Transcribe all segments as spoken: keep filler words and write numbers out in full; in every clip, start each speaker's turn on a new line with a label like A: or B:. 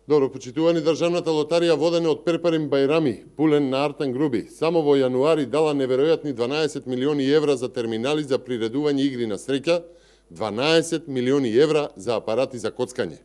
A: Добро, почитувани, државната лотарија водена од Перпарим Бајрами, пулен на Артан Груби, само во јануари дала неверојатни дванаесет милиони евра за терминали за приредување игри на среќа, дванаесет милиони евра за апарати за коцкање.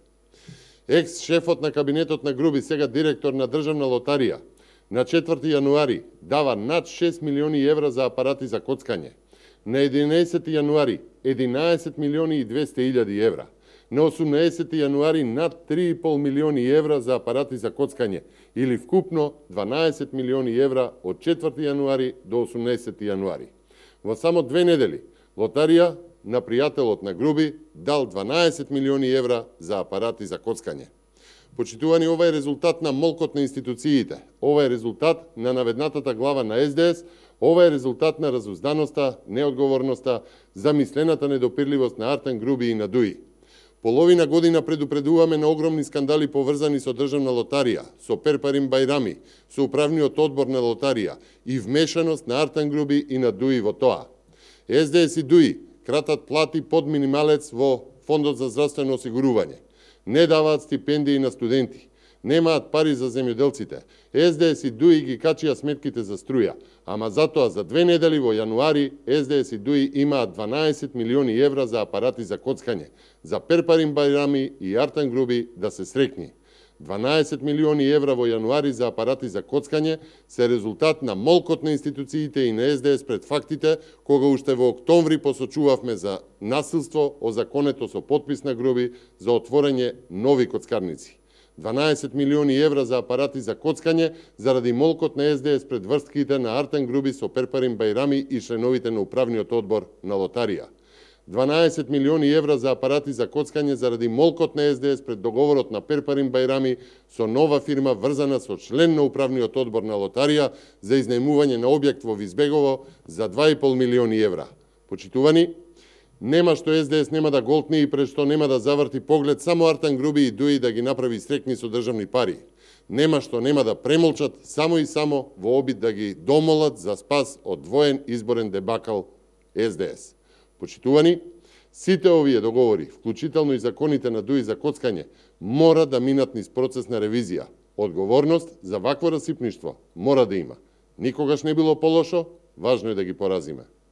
A: Екс-шефот на кабинетот на Груби, сега директор на државна лотарија, на четврти јануари дава над шест милиони евра за апарати за коцкање. На единаесети јануари единаесет милиони и двесте илјади евра. На осумнаесети јануари над три и пол милиони евра за апарати за коцкање, или вкупно дванаесет милиони евра од четврти јануари до осумнаесети јануари. Во само две недели, лотарија на пријателот на Груби дал дванаесет милиони евра за апарати за коцкање. Почитувани, ова е резултат на молкот на институциите, ова е резултат на наведнатата глава на Ес Де Ес, ова е резултат на разузданоста, неодговорноста, замислената недопирливост на Артан Груби и на Дуи. Половина година предупредуваме на огромни скандали поврзани со државна лотарија, со Перпарим Бајрами, со управниот одбор на лотарија и вмешаност на Артан Груби и на Дуи во тоа. Ес Де Ес и Дуи кратат плати под минималец во Фондот за здравствено осигурување. Не даваат стипендии на студенти. Немаат пари за земјоделците. Ес Де Ес и Дуи ги качија сметките за струја, ама затоа за две недели во јануари Ес Де Ес и Дуи имаат дванаесет милиони евра за апарати за коцкање, за Перпарим Бајрами и Артан Груби да се срекни. дванаесет милиони евра во јануари за апарати за коцкање се резултат на молкот на институциите и на Ес Де Ес пред фактите, кога уште во октомври посочувавме за насилство озаконето со потпис на Груби за отворање нови коцкарници. дванаесет милиони евра за апарати за коцкање заради молкот на Ес Де Ес пред врските на Артан Груби со Перпарим Бајрами и членовите на управниот одбор на лотарија. дванаесет милиони евра за апарати за коцкање заради молкот на Ес Де Ес пред договорот на Перпарим Бајрами со нова фирма врзана со член на управниот одбор на лотарија за изнајмување на објект во Визбегово за два и пол милиони евра. Почитувани, нема што Ес Де Ес нема да голтне и пред што нема да заврти поглед само Артан Груби и Дуи да ги направи срекни со државни пари. Нема што нема да премолчат само и само во обид да ги домолат за спас од двоен изборен дебакал Ес Де Ес. Почитувани, сите овие договори, вклучително и законите на Дуи за коцкање, мора да минат низ процес на ревизија. Одговорност за вакво расипништво мора да има. Никогаш не било полошо, важно е да ги поразиме.